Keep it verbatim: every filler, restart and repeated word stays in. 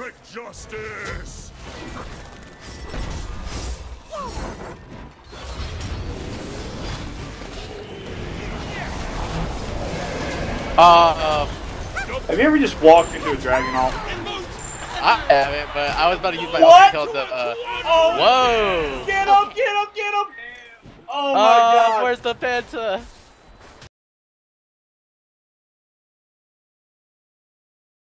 Expect justice. Uh, Have you ever just walked into a Dragonall? I haven't, but I was about to use my What? ult to kill the. Uh, Oh, whoa! get him! Get him! Get him! Oh my Uh, god! where's the Penta?